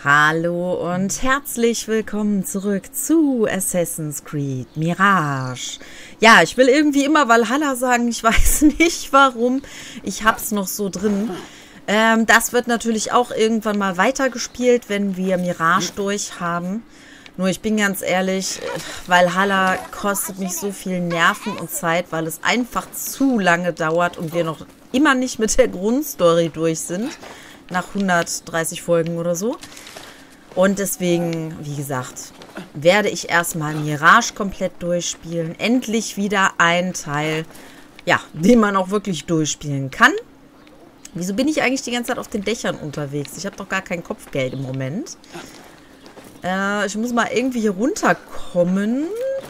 Hallo und herzlich willkommen zurück zu Assassin's Creed Mirage. Ja, ich will irgendwie immer Valhalla sagen, ich weiß nicht warum. Ich hab's noch so drin. Das wird natürlich auch irgendwann mal weitergespielt, wenn wir Mirage durch haben. Nur ich bin ganz ehrlich, Valhalla kostet mich so viel Nerven und Zeit, weil es einfach zu lange dauert und wir noch immer nicht mit der Grundstory durch sind. Nach 130 Folgen oder so. Und deswegen, wie gesagt, werde ich erstmal Mirage komplett durchspielen. Endlich wieder ein Teil, ja, den man auch wirklich durchspielen kann. Wieso bin ich eigentlich die ganze Zeit auf den Dächern unterwegs? Ich habe doch gar kein Kopfgeld im Moment. Ich muss mal irgendwie hier runterkommen.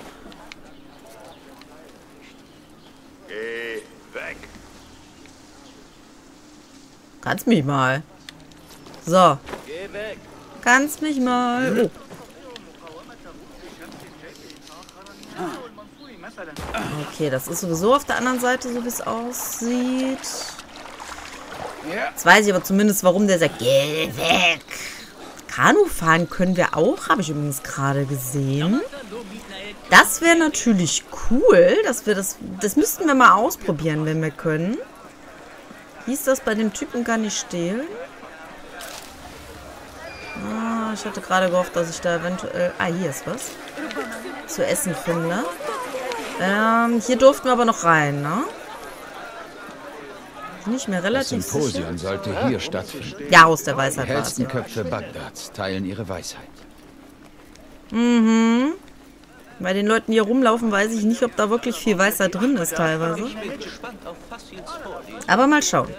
Geh weg. Kannst mich mal. So. Geh weg. Kannst mich mal. Oh. Okay, das ist sowieso auf der anderen Seite, so wie es aussieht. Jetzt weiß ich aber zumindest, warum der sagt, geh weg. Kanu fahren können wir auch, habe ich übrigens gerade gesehen. Das wäre natürlich cool, dass wir das müssten wir mal ausprobieren, wenn wir können. Hieß das bei dem Typen gar nicht stehlen? Ah, ich hatte gerade gehofft, dass ich da eventuell... Ah, hier ist was. Zu essen finde. Hier durften wir aber noch rein, ne? Nicht mehr relativ Das Symposium sollte hier stattfinden. Ja, aus der Weisheit Die war es. hellsten Köpfe Bagdads teilen ihre Weisheit. Mhm. Bei den Leuten, die hier rumlaufen, weiß ich nicht, ob da wirklich viel Weisheit drin ist teilweise. Aber mal schauen.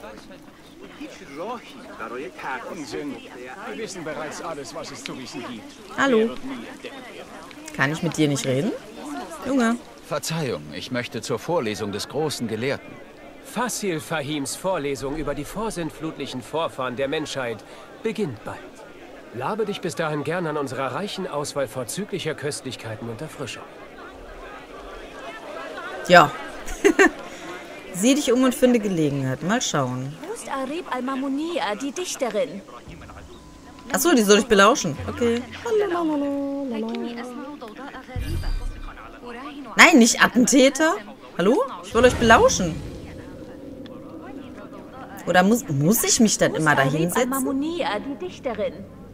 Wir wissen bereits alles, was es zu wissen gibt. Hallo. Kann ich mit dir nicht reden? Junge. Verzeihung, ich möchte zur Vorlesung des großen Gelehrten. Fasil Fahims Vorlesung über die vorsintflutlichen Vorfahren der Menschheit beginnt bald. Labe dich bis dahin gern an unserer reichen Auswahl vorzüglicher Köstlichkeiten und Erfrischung. Ja. Sieh dich um und finde Gelegenheit. Mal schauen. Wo ist Arib al-Mamunia, die Dichterin? Achso, die soll ich belauschen. Okay. Nein, nicht Attentäter. Hallo? Ich will euch belauschen. Oder muss ich mich dann immer da hinsetzen? Mamunia, die Dichterin.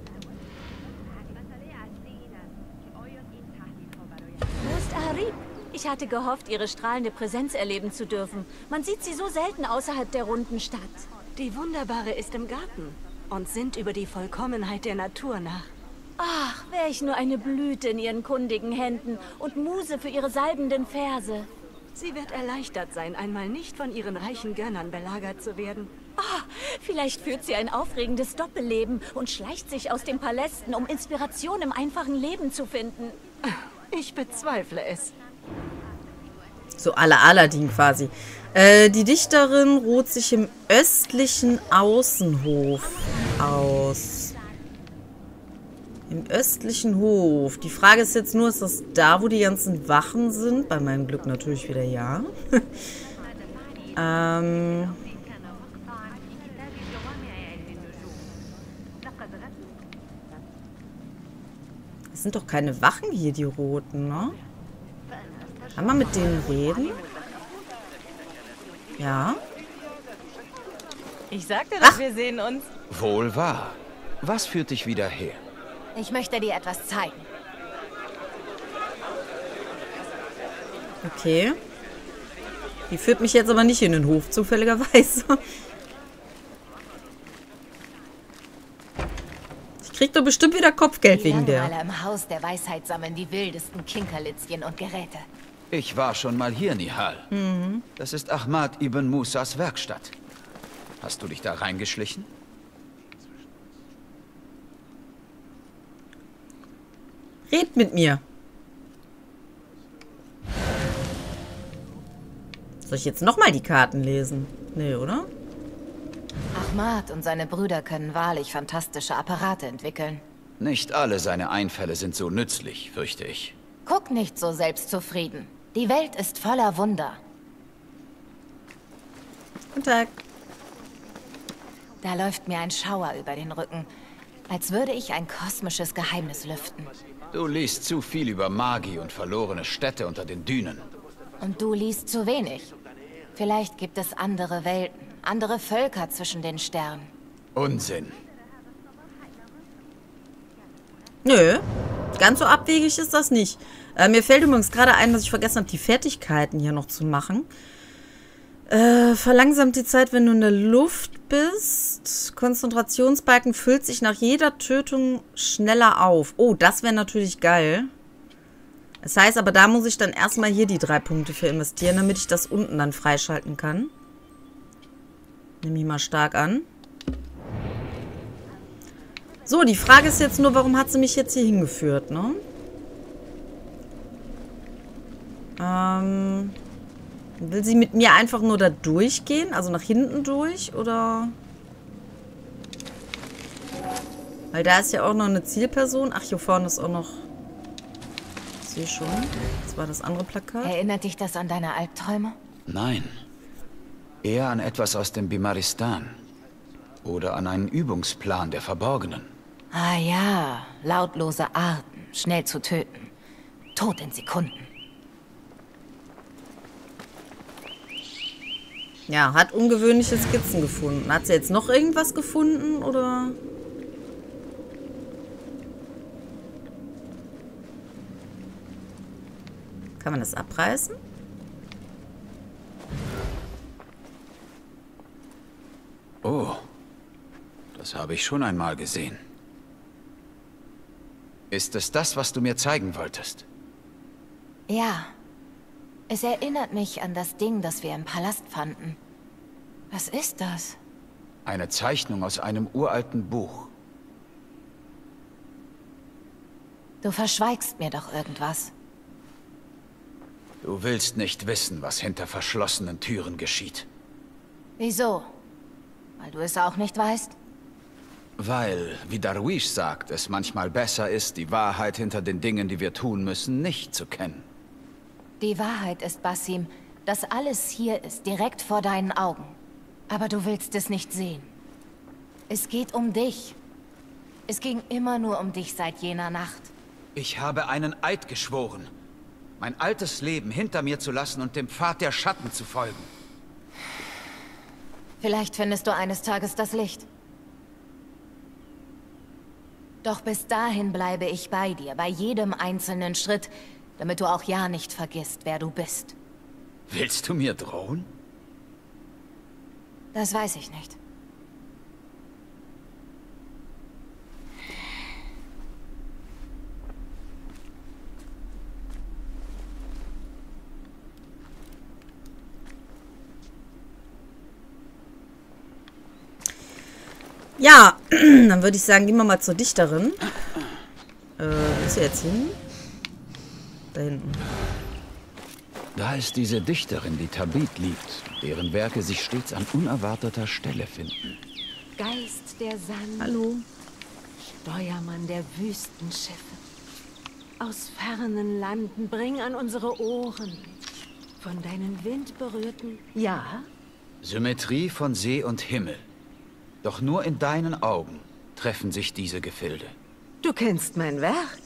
Wo ist Arib? Ich hatte gehofft, ihre strahlende Präsenz erleben zu dürfen. Man sieht sie so selten außerhalb der runden Stadt. Die Wunderbare ist im Garten und sinnt über die Vollkommenheit der Natur nach. Ach, wäre ich nur eine Blüte in ihren kundigen Händen und Muse für ihre salbenden Verse. Sie wird erleichtert sein, einmal nicht von ihren reichen Gönnern belagert zu werden. Ah, vielleicht führt sie ein aufregendes Doppelleben und schleicht sich aus den Palästen, um Inspiration im einfachen Leben zu finden. Ich bezweifle es. So à la Aladdin quasi. Die Dichterin ruht sich im östlichen Außenhof aus. Im östlichen Hof. Die Frage ist jetzt nur, ist das da, wo die ganzen Wachen sind? Bei meinem Glück natürlich wieder ja. Es sind doch keine Wachen hier, die Roten, ne? Kann man mit denen reden? Ja. Ich sagte doch, wir sehen uns. Wohl wahr. Was führt dich wieder her? Ich möchte dir etwas zeigen. Okay. Die führt mich jetzt aber nicht in den Hof, zufälligerweise. Ich krieg doch bestimmt wieder Kopfgeld wegen der. Alle im Haus der Weisheit sammeln die wildesten Kinkerlitzchen und Geräte. Ich war schon mal hier, Nihal. Das ist Ahmad ibn Musas Werkstatt. Hast du dich da reingeschlichen? Red mit mir. Soll ich jetzt nochmal die Karten lesen? Nee, oder? Ahmad und seine Brüder können wahrlich fantastische Apparate entwickeln. Nicht alle seine Einfälle sind so nützlich, fürchte ich. Guck nicht so selbstzufrieden. Die Welt ist voller Wunder. Guten Tag. Da läuft mir ein Schauer über den Rücken. Als würde ich ein kosmisches Geheimnis lüften. Du liest zu viel über Magie und verlorene Städte unter den Dünen. Und du liest zu wenig. Vielleicht gibt es andere Welten, andere Völker zwischen den Sternen. Unsinn. Nö, ganz so abwegig ist das nicht. Mir fällt übrigens gerade ein, dass ich vergessen habe, die Fertigkeiten hier noch zu machen. Verlangsamt die Zeit, wenn du in der Luft bist. Konzentrationsbalken füllt sich nach jeder Tötung schneller auf. Oh, das wäre natürlich geil. Das heißt aber, da muss ich dann erstmal hier die 3 Punkte für investieren, damit ich das unten dann freischalten kann. Nehme ich mal stark an. So, die Frage ist jetzt nur, warum hat sie mich jetzt hier hingeführt, ne? Will sie mit mir einfach nur da durchgehen? Also nach hinten durch? Oder? Weil da ist ja auch noch eine Zielperson. Ach, hier vorne ist auch noch... Ich sehe schon. Das war das andere Plakat. Erinnert dich das an deine Albträume? Nein. Eher an etwas aus dem Bimaristan. Oder an einen Übungsplan der Verborgenen. Ah ja, lautlose Arten, schnell zu töten. Tod in Sekunden. Ja, hat ungewöhnliche Skizzen gefunden. Hat sie jetzt noch irgendwas gefunden, oder? Kann man das abreißen? Oh, das habe ich schon einmal gesehen. Ist es das, was du mir zeigen wolltest? Ja. Es erinnert mich an das Ding, das wir im Palast fanden. Was ist das? Eine Zeichnung aus einem uralten Buch. Du verschweigst mir doch irgendwas. Du willst nicht wissen, was hinter verschlossenen Türen geschieht. Wieso? Weil du es auch nicht weißt? Weil, wie Darwish sagt, es manchmal besser ist, die Wahrheit hinter den Dingen, die wir tun müssen, nicht zu kennen. Die Wahrheit ist, Basim, dass alles hier ist, direkt vor deinen Augen. Aber du willst es nicht sehen. Es geht um dich. Es ging immer nur um dich seit jener Nacht. Ich habe einen Eid geschworen, mein altes Leben hinter mir zu lassen und dem Pfad der Schatten zu folgen. Vielleicht findest du eines Tages das Licht. Doch bis dahin bleibe ich bei dir, bei jedem einzelnen Schritt, damit du auch ja nicht vergisst, wer du bist. Willst du mir drohen? Das weiß ich nicht. Ja, dann würde ich sagen, gehen wir mal zur Dichterin. Wo ist sie jetzt hin? Da hinten. Da ist diese Dichterin, die Tabit liebt, deren Werke sich stets an unerwarteter Stelle finden. Geist der Sand. Hallo. Steuermann der Wüstenschiffe. Aus fernen Landen bring an unsere Ohren. Von deinen windberührten... Ja? Symmetrie von See und Himmel. Doch nur in deinen Augen treffen sich diese Gefilde. Du kennst mein Werk.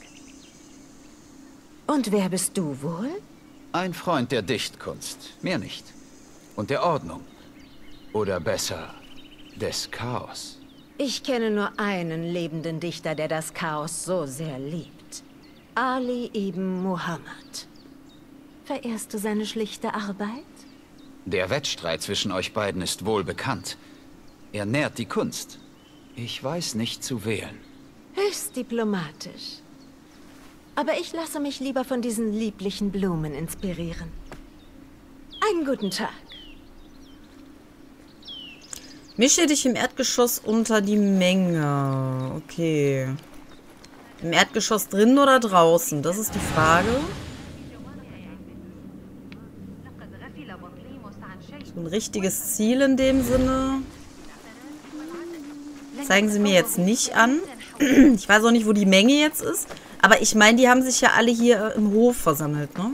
Und wer bist du wohl? Ein Freund der Dichtkunst, mehr nicht. Und der Ordnung. Oder besser, des Chaos. Ich kenne nur einen lebenden Dichter, der das Chaos so sehr liebt. Ali ibn Muhammad. Verehrst du seine schlichte Arbeit? Der Wettstreit zwischen euch beiden ist wohl bekannt. Er nährt die Kunst. Ich weiß nicht zu wählen. Höchst diplomatisch. Aber ich lasse mich lieber von diesen lieblichen Blumen inspirieren. Einen guten Tag. Mische dich im Erdgeschoss unter die Menge. Okay. Im Erdgeschoss drinnen oder draußen? Das ist die Frage. So ein richtiges Ziel in dem Sinne. Zeigen sie mir jetzt nicht an. Ich weiß auch nicht, wo die Menge jetzt ist. Aber ich meine, die haben sich ja alle hier im Hof versammelt, ne?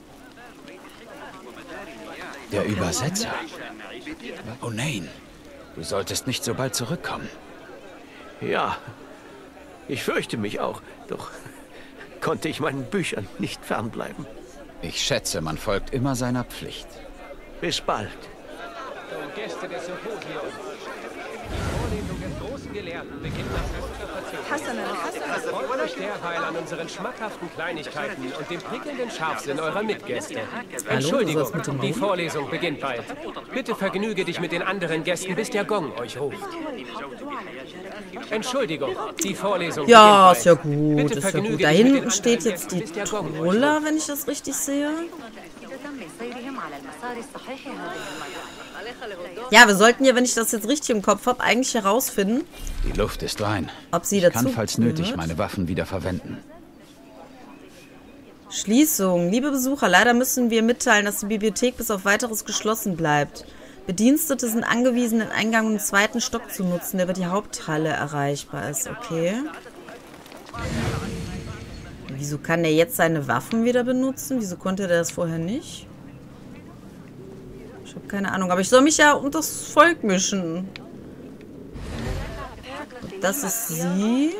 Der Übersetzer. Oh nein, Du solltest nicht so bald zurückkommen. Ja, ich fürchte mich auch, doch konnte ich meinen Büchern nicht fernbleiben. Ich schätze, man folgt immer seiner Pflicht. Bis bald. Und Gäste des Symposiums. Die Vorlesung des großen Gelehrten beginnt nach höchster Verzögerung. Freut euch derweil an unseren schmackhaften Kleinigkeiten und dem prickelnden Scharfsinn eurer Mitgäste. Entschuldigung, die Vorlesung beginnt bald. Bitte vergnüge dich mit den anderen Gästen, bis der Gong euch ruft. Entschuldigung, die Vorlesung Ja, beginnt ist ja bald. gut, Bitte ist ja vergnüge gut. Da dich mit den hinten steht anderen jetzt Gästen, die bis der Gong euch Troller, wenn ich das richtig sehe. Ja, wir sollten ja, wenn ich das jetzt richtig im Kopf habe, eigentlich herausfinden, Die Luft ist rein. ob sie Ich dazu kann, falls nötig, gehört. meine Waffen wieder verwenden. Schließung. Liebe Besucher, leider müssen wir mitteilen, dass die Bibliothek bis auf Weiteres geschlossen bleibt. Bedienstete sind angewiesen, den Eingang im 2. Stock zu nutzen, der über die Haupthalle erreichbar ist. Okay. Wieso kann der jetzt seine Waffen wieder benutzen? Wieso konnte der das vorher nicht? Ich habe keine Ahnung. Aber ich soll mich ja unter das Volk mischen. Das ist sie.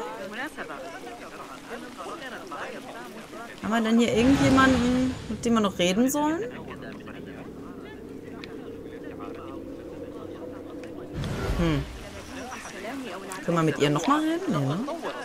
Haben wir denn hier irgendjemanden, mit dem wir noch reden sollen? Können wir mit ihr nochmal reden? Nee, ne?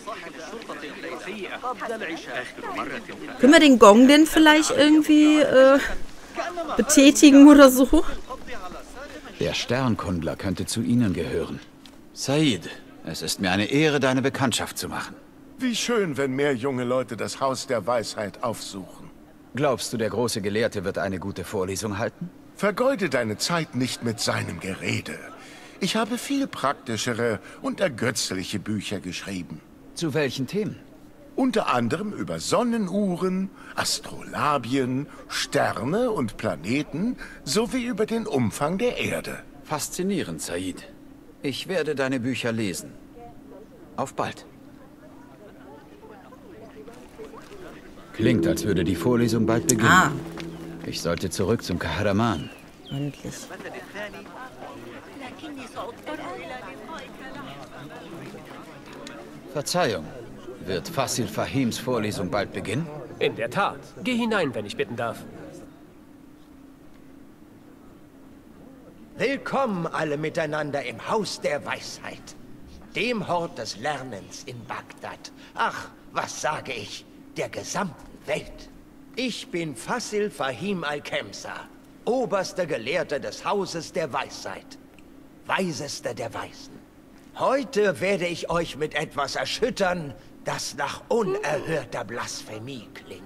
Können wir den Gong denn vielleicht irgendwie betätigen oder so? Der Sternkundler könnte zu Ihnen gehören. Said, es ist mir eine Ehre, deine Bekanntschaft zu machen. Wie schön, wenn mehr junge Leute das Haus der Weisheit aufsuchen. Glaubst du, der große Gelehrte wird eine gute Vorlesung halten? Vergeude deine Zeit nicht mit seinem Gerede. Ich habe viel praktischere und ergötzliche Bücher geschrieben. Zu welchen Themen? Unter anderem über Sonnenuhren, Astrolabien, Sterne und Planeten sowie über den Umfang der Erde. Faszinierend, Said. Ich werde deine Bücher lesen. Auf bald. Klingt, als würde die Vorlesung bald beginnen. Ah, Ich sollte zurück zum Kahraman. endlich. Verzeihung. Wird Fasil Fahims Vorlesung bald beginnen? In der Tat. Geh hinein, wenn ich bitten darf. Willkommen alle miteinander im Haus der Weisheit, dem Hort des Lernens in Bagdad. Ach, was sage ich, der gesamten Welt. Ich bin Fasil Fahim Al-Kemsa, oberster Gelehrter des Hauses der Weisheit, weisester der Weisen. Heute werde ich euch mit etwas erschüttern, das nach unerhörter Blasphemie klingt.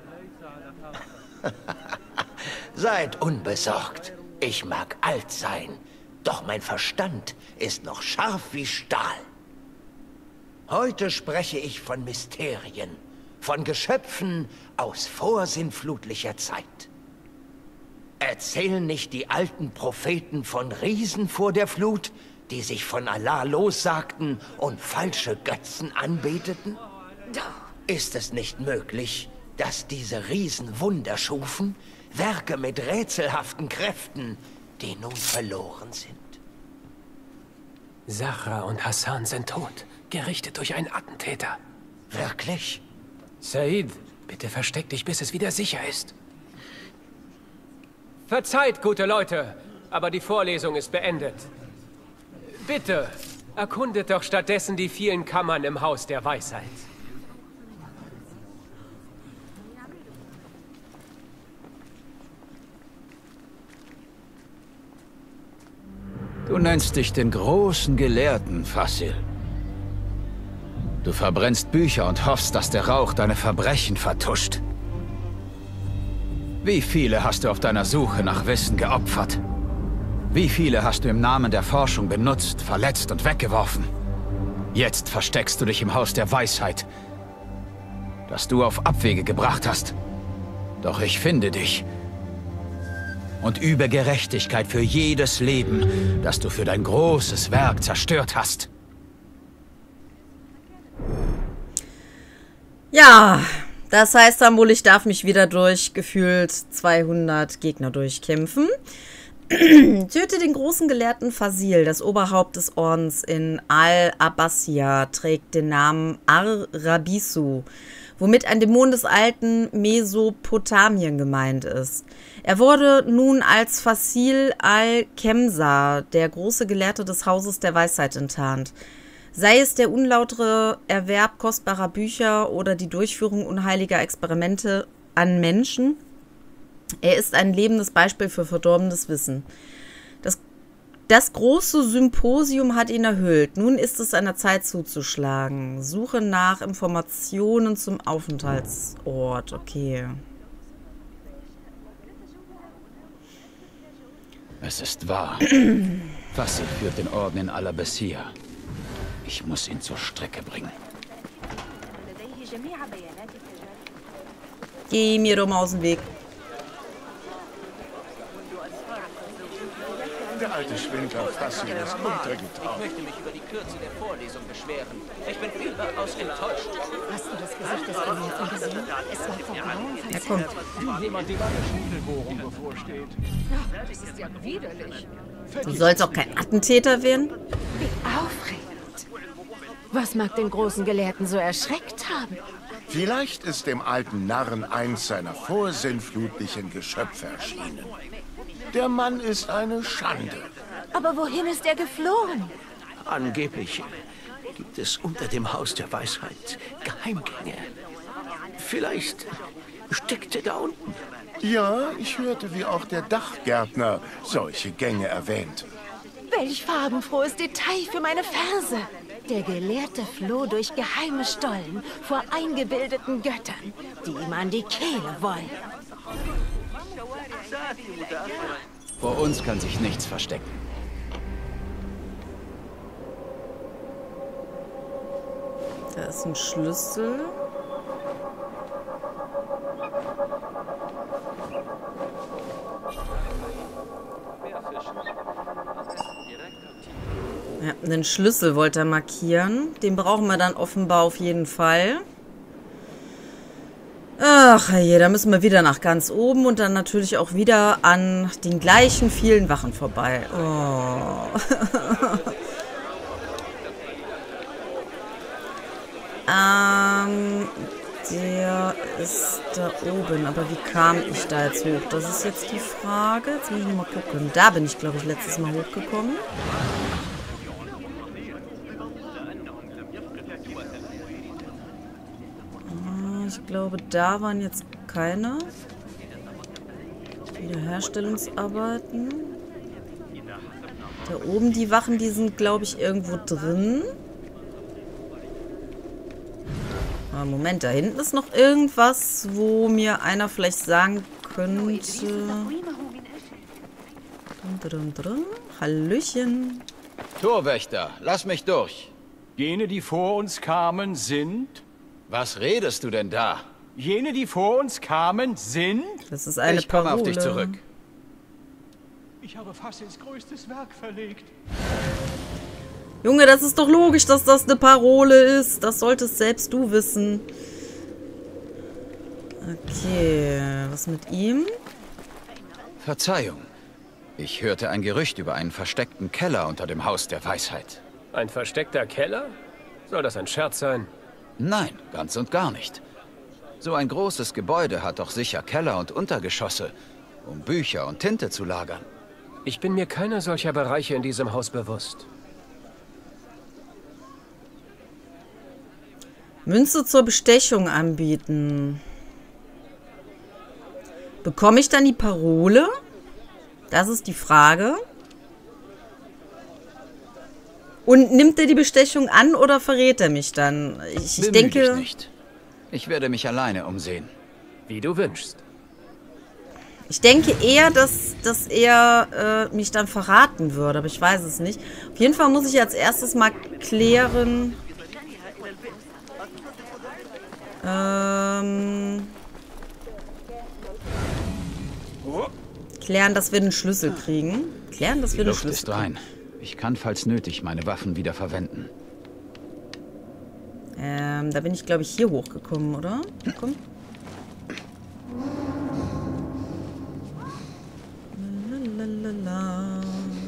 Seid unbesorgt. Ich mag alt sein, doch mein Verstand ist noch scharf wie Stahl. Heute spreche ich von Mysterien, von Geschöpfen aus vorsinnflutlicher Zeit. Erzählen nicht die alten Propheten von Riesen vor der Flut, die sich von Allah lossagten und falsche Götzen anbeteten? Ist es nicht möglich, dass diese Riesen Wunder schufen? Werke mit rätselhaften Kräften, die nun verloren sind. Sahra und Hassan sind tot, gerichtet durch einen Attentäter. Wirklich? Said, bitte versteck dich, bis es wieder sicher ist. Verzeiht, gute Leute, aber die Vorlesung ist beendet. Bitte, erkundet doch stattdessen die vielen Kammern im Haus der Weisheit. Du nennst dich den großen Gelehrten, Fasil. Du verbrennst Bücher und hoffst, dass der Rauch deine Verbrechen vertuscht. Wie viele hast du auf deiner Suche nach Wissen geopfert? Wie viele hast du im Namen der Forschung benutzt, verletzt und weggeworfen? Jetzt versteckst du dich im Haus der Weisheit, das du auf Abwege gebracht hast. Doch ich finde dich und übe Gerechtigkeit für jedes Leben, das du für dein großes Werk zerstört hast. Ja, das heißt dann wohl, ich darf mich wieder durch gefühlt 200 Gegner durchkämpfen. Töte den großen Gelehrten Fasil, das Oberhaupt des Ordens in Al-Abbasiyya, trägt den Namen Ar-Rabisu, womit ein Dämon des alten Mesopotamien gemeint ist. Er wurde nun als Fasil al-Kemsa, der große Gelehrte des Hauses der Weisheit, enttarnt. Sei es der unlautere Erwerb kostbarer Bücher oder die Durchführung unheiliger Experimente an Menschen, er ist ein lebendes Beispiel für verdorbenes Wissen. Das große Symposium hat ihn erhöht. Nun ist es an der Zeit zuzuschlagen. Suche nach Informationen zum Aufenthaltsort. Okay. Es ist wahr. Fasil führt den Orden in Al-Abbasiyya. Ich muss ihn zur Strecke bringen. Geh mir doch mal aus dem Weg. Der alte Schwindler Fasil ist untergetaucht. Ich möchte mich über die Kürze der Vorlesung beschweren. Ich bin überaus enttäuscht. Hast du das Gesicht des Gelehrten gesehen? Es war vor Grauen Er kommt. Wie jemand, dem eine Schädelbohrung bevorsteht. Ja, das ist ja widerlich. Du sollst auch kein Attentäter werden? Wie aufregend. Was mag den großen Gelehrten so erschreckt haben? Vielleicht ist dem alten Narren eins seiner vorsinnflutlichen Geschöpfe erschienen. Der Mann ist eine Schande. Aber wohin ist er geflohen? Angeblich gibt es unter dem Haus der Weisheit Geheimgänge. Vielleicht steckt er da unten. Ja, ich hörte, wie auch der Dachgärtner solche Gänge erwähnt. Welch farbenfrohes Detail für meine Verse. Der Gelehrte floh durch geheime Stollen vor eingebildeten Göttern, die ihm an die Kehle wollen. Vor uns kann sich nichts verstecken. Da ist ein Schlüssel. Ja, einen Schlüssel wollte er markieren. Den brauchen wir dann offenbar auf jeden Fall. Ach je, da müssen wir wieder nach ganz oben und dann natürlich auch wieder an den gleichen vielen Wachen vorbei. Oh. Der ist da oben. Aber wie kam ich da jetzt hoch? Das ist jetzt die Frage. Jetzt muss ich mal gucken. Da bin ich, glaube ich, letztes Mal hochgekommen. Ich glaube, da waren jetzt keine Wiederherstellungsarbeiten. Da oben die Wachen, die sind, glaube ich, irgendwo drin. Aber Moment, da hinten ist noch irgendwas, wo mir einer vielleicht sagen könnte... Hallöchen. Torwächter, lass mich durch. Jene, die vor uns kamen, sind... Was redest du denn da? Jene, die vor uns kamen, sind... Das ist eine Ich komme Parole. auf dich zurück. Ich habe Fasils größtes Werk verlegt. Junge, das ist doch logisch, dass das eine Parole ist. Das solltest selbst du wissen. Okay, was mit ihm? Verzeihung. Ich hörte ein Gerücht über einen versteckten Keller unter dem Haus der Weisheit. Ein versteckter Keller? Soll das ein Scherz sein? Nein, ganz und gar nicht. So ein großes Gebäude hat doch sicher Keller und Untergeschosse, um Bücher und Tinte zu lagern. Ich bin mir keiner solcher Bereiche in diesem Haus bewusst. Münze zur Bestechung anbieten. Bekomme ich dann die Parole? Das ist die Frage. Und nimmt er die Bestechung an oder verrät er mich dann? Ich denke... dich nicht. Ich werde mich alleine umsehen. Wie du wünschst. Ich denke eher, dass er mich dann verraten würde, aber ich weiß es nicht. Auf jeden Fall muss ich als erstes mal klären... Klären, dass wir den Schlüssel kriegen. Klären, dass wir den Schlüssel kriegen. Rein. Ich kann, falls nötig, meine Waffen wieder verwenden. Da bin ich, glaube ich, hier hochgekommen, oder? Komm.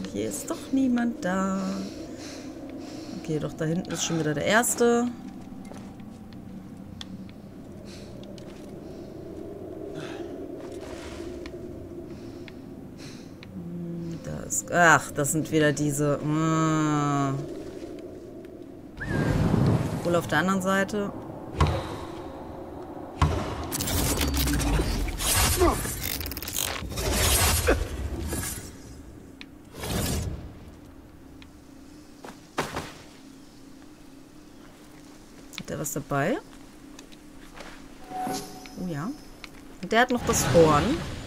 hier ist doch niemand da. Okay, doch da hinten ist schon wieder der erste. Da ist... Ach, das sind wieder diese... Wohl auf der anderen Seite. Hat der was dabei? Oh ja. Und der hat noch das Horn.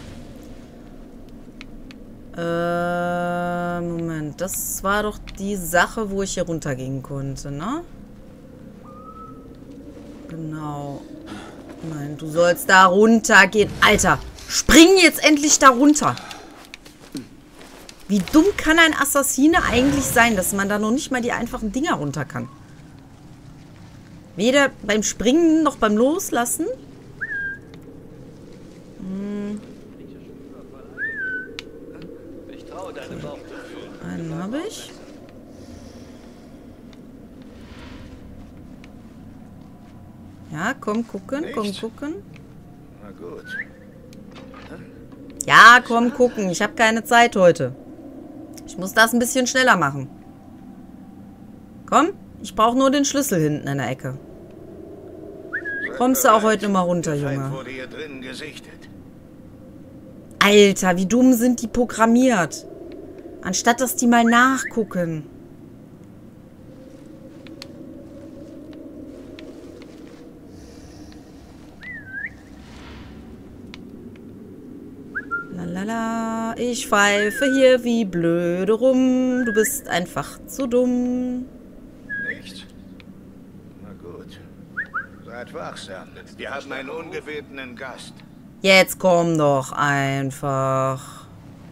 Moment. Das war doch die Sache, wo ich hier runtergehen konnte, ne? Genau. Nein, du sollst da runtergehen. Alter, spring jetzt endlich da runter. Wie dumm kann ein Assassine eigentlich sein, dass man da noch nicht mal die einfachen Dinger runter kann? Weder beim Springen noch beim Loslassen. Einen habe ich. Ja, komm gucken, komm gucken. Na gut. Ja, komm gucken. Ich habe keine Zeit heute. Ich muss das ein bisschen schneller machen. Komm, ich brauche nur den Schlüssel hinten in der Ecke. Kommst du auch heute mal runter, Junge? Alter, wie dumm sind die programmiert? Anstatt, dass die mal nachgucken. Lalala, ich pfeife hier wie blöde rum. Du bist einfach zu dumm. Nichts? Na gut. Seid wachsam. Wir haben einen ungebetenen Gast. Jetzt komm doch einfach.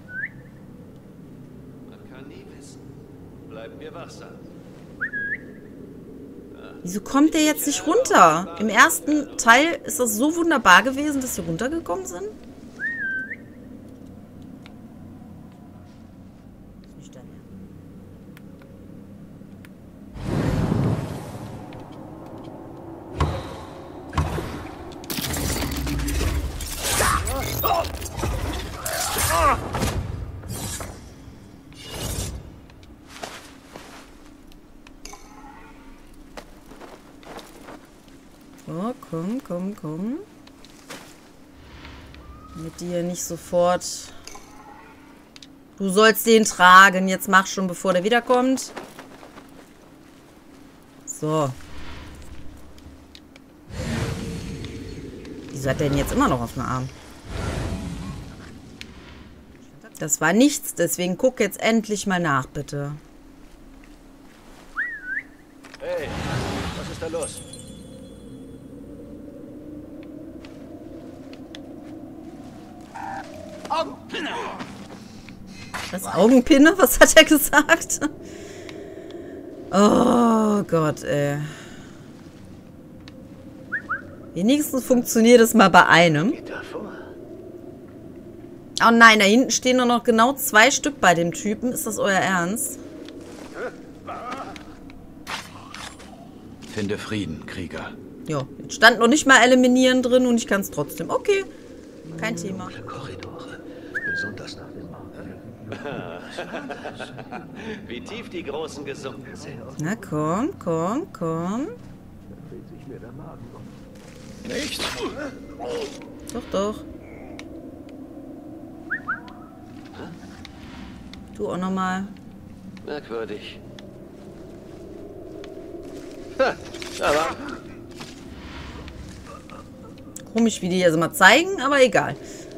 Man kann nie wissen. Bleiben wir wachsam. Wieso kommt der jetzt nicht runter? Im ersten Teil ist das so wunderbar gewesen, dass sie runtergekommen sind. Oh, komm. Mit dir nicht sofort. Du sollst den tragen. Jetzt mach schon, bevor der wiederkommt. So. Wieso hat der denn jetzt immer noch auf dem Arm? Das war nichts, deswegen guck jetzt endlich mal nach, bitte. Hey, was ist da los? Augenpinne! Was? Augenpinne? Was hat er gesagt? Oh Gott, ey. Wenigstens funktioniert es mal bei einem. Oh nein, da hinten stehen nur noch genau 2 Stück bei dem Typen. Ist das euer Ernst? Finde Frieden, Krieger. Ja, jetzt stand noch nicht mal eliminieren drin und ich kann es trotzdem. Okay, kein Thema. Korridore, besonders nach dem Morgen. Wie tief die Großen gesunken sind. Na komm. Nichts? Doch. Du auch nochmal. Merkwürdig. Ha, aber... Komisch, wie die hier so mal zeigen, aber egal.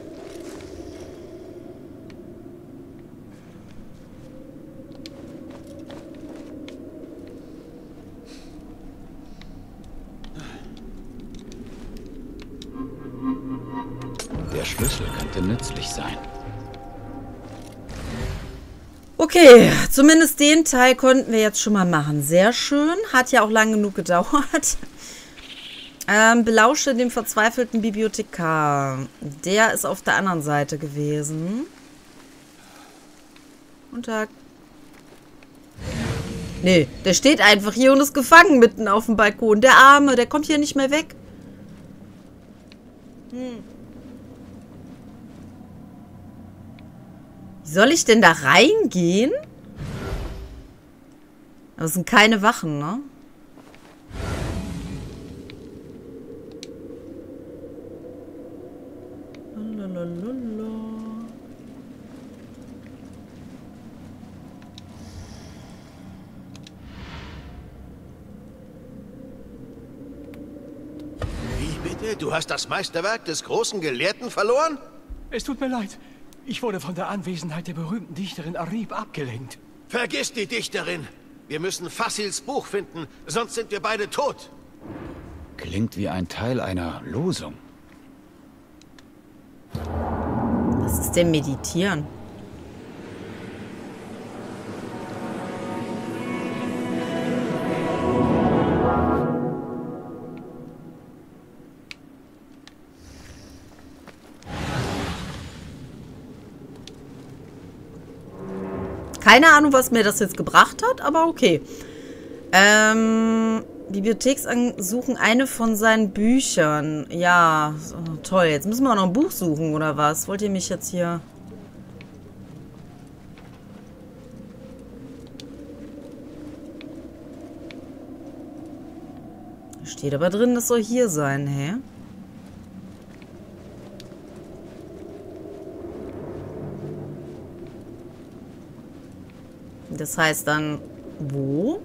Der Schlüssel könnte nützlich sein. Okay, zumindest den Teil konnten wir jetzt schon mal machen. Sehr schön. Hat ja auch lang genug gedauert. Belausche den verzweifelten Bibliothekar. Der ist auf der anderen Seite gewesen. Guten Tag. Nee, der steht einfach hier und ist gefangen mitten auf dem Balkon. Der Arme, der kommt hier nicht mehr weg. Wie soll ich denn da reingehen? Aber es sind keine Wachen, ne? Lalalala. Wie bitte? Du hast das Meisterwerk des großen Gelehrten verloren? Es tut mir leid. Ich wurde von der Anwesenheit der berühmten Dichterin Arib abgelenkt. Vergiss die Dichterin. Wir müssen Fassils Buch finden, sonst sind wir beide tot. Klingt wie ein Teil einer Losung. Was ist denn Meditieren? Keine Ahnung, was mir das jetzt gebracht hat, aber okay. Bibliotheksuchen eine von seinen Büchern. Ja, toll. Jetzt müssen wir auch noch ein Buch suchen, oder was? Wollt ihr mich jetzt hier... Steht aber drin, das soll hier sein, hä? Das heißt dann, wo?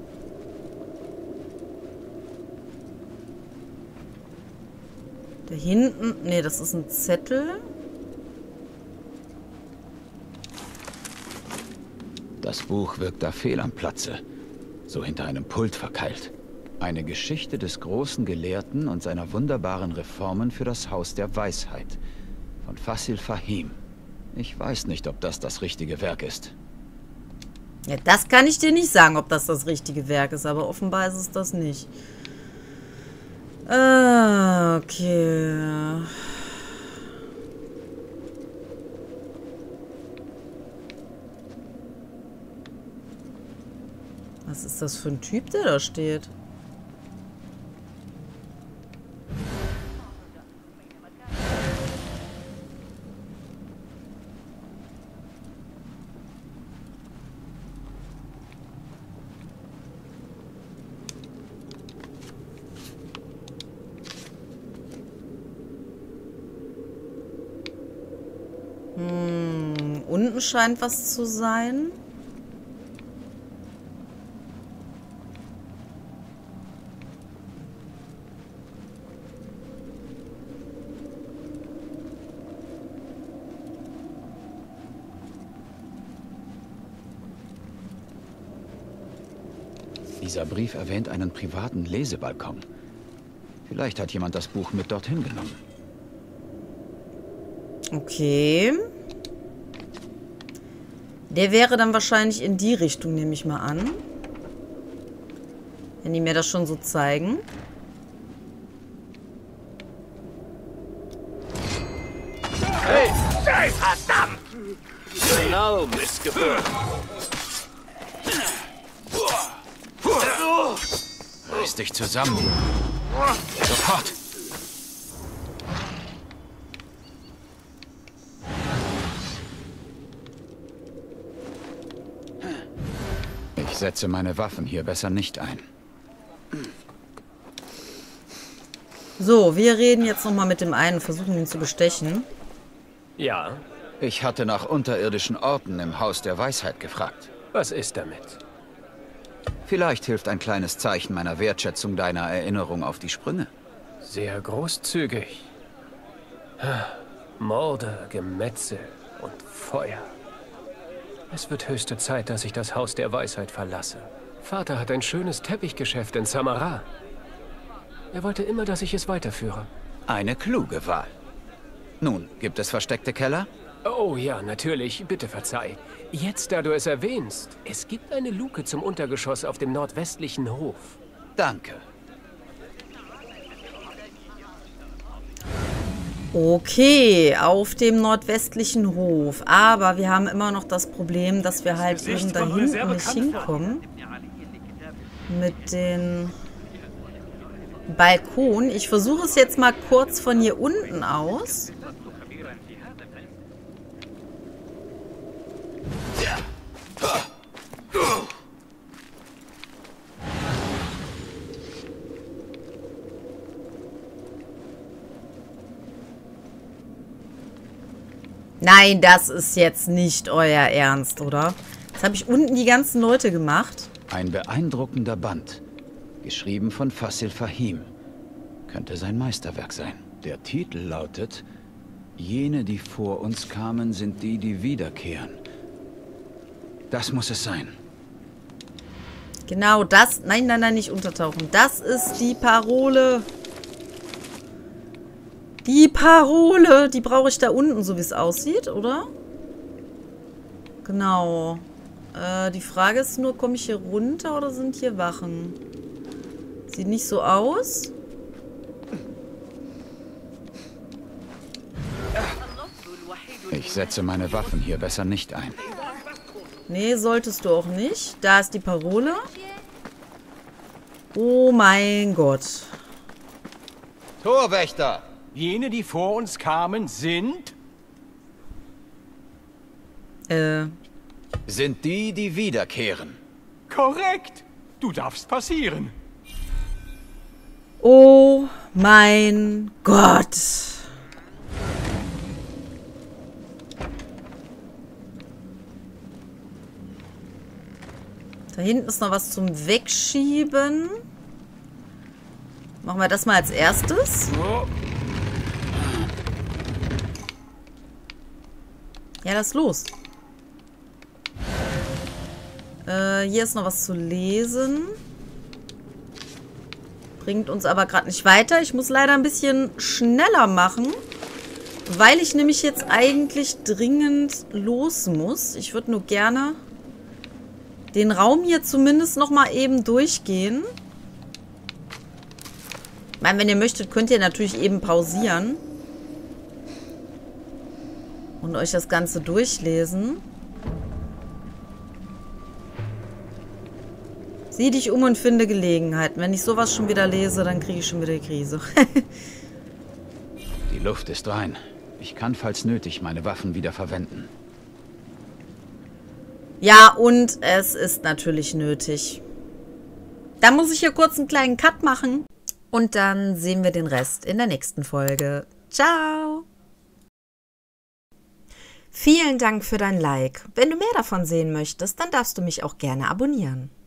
Da hinten, nee, das ist ein Zettel. Das Buch wirkt da fehl am Platze, so hinter einem Pult verkeilt. Eine Geschichte des großen Gelehrten und seiner wunderbaren Reformen für das Haus der Weisheit. Von Fassil Fahim. Ich weiß nicht, ob das das richtige Werk ist. Ja, das kann ich dir nicht sagen, ob das das richtige Werk ist, aber offenbar ist es das nicht. Okay. Was ist das für ein Typ, der da steht? Unten scheint was zu sein. Dieser Brief erwähnt einen privaten Lesebalkon. Vielleicht hat jemand das Buch mit dorthin genommen. Okay. Der wäre dann wahrscheinlich in die Richtung, nehme ich mal an. Wenn die mir das schon so zeigen. Hey, verdammt! Genau, Missgeburt. Reiß dich zusammen. Sofort! Ich setze meine Waffen hier besser nicht ein. So, wir reden jetzt nochmal mit dem einen, versuchen ihn zu bestechen. Ja? Ich hatte nach unterirdischen Orten im Haus der Weisheit gefragt. Was ist damit? Vielleicht hilft ein kleines Zeichen meiner Wertschätzung deiner Erinnerung auf die Sprünge. Sehr großzügig. Morde, Gemetzel und Feuer. Es wird höchste Zeit, dass ich das Haus der Weisheit verlasse. Vater hat ein schönes Teppichgeschäft in Samara. Er wollte immer, dass ich es weiterführe. Eine kluge Wahl. Nun, gibt es versteckte Keller? Oh ja, natürlich. Bitte verzeih. Jetzt, da du es erwähnst, es gibt eine Luke zum Untergeschoss auf dem nordwestlichen Hof. Danke. Okay, auf dem nordwestlichen Hof. Aber wir haben immer noch das Problem, dass wir halt eben da hinten nicht hinkommen. mit den Balkon. Ich versuche es jetzt mal kurz von hier unten aus. Nein, das ist jetzt nicht euer Ernst, oder? Jetzt habe ich unten die ganzen Leute gemacht. Ein beeindruckender Band. Geschrieben von Fasil Fahim. Könnte sein Meisterwerk sein. Der Titel lautet: Jene, die vor uns kamen, sind die, die wiederkehren. Das muss es sein. Genau das. Nein, nein, nein, nicht untertauchen. Das ist die Parole. Die Parole. Die brauche ich da unten, so wie es aussieht, oder? Genau. Die Frage ist nur, komme ich hier runter oder sind hier Wachen? Sieht nicht so aus. Ich setze meine Waffen hier besser nicht ein. Nee, solltest du auch nicht. Da ist die Parole. Oh mein Gott. Torwächter! Jene, die vor uns kamen, sind... Sind die, die wiederkehren. Korrekt. Du darfst passieren. Oh mein Gott. Da hinten ist noch was zum Wegschieben. Machen wir das mal als erstes. Ja, lass los. Hier ist noch was zu lesen. Bringt uns aber gerade nicht weiter. Ich muss leider ein bisschen schneller machen, weil ich nämlich jetzt eigentlich dringend los muss. Ich würde nur gerne den Raum hier zumindest noch mal eben durchgehen. Ich meine, wenn ihr möchtet, könnt ihr natürlich eben pausieren und euch das Ganze durchlesen. Sieh dich um und finde Gelegenheiten. Wenn ich sowas schon wieder lese, dann kriege ich schon wieder die Krise. Die Luft ist rein. Ich kann, falls nötig, meine Waffen wieder verwenden. Ja, und es ist natürlich nötig. Da muss ich hier kurz einen kleinen Cut machen. Und dann sehen wir den Rest in der nächsten Folge. Ciao! Vielen Dank für dein Like. Wenn du mehr davon sehen möchtest, dann darfst du mich auch gerne abonnieren.